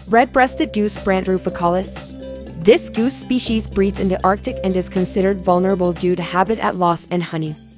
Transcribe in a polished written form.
Red-breasted goose brant ruficalis. This goose species breeds in the Arctic and is considered vulnerable due to habitat loss and honey.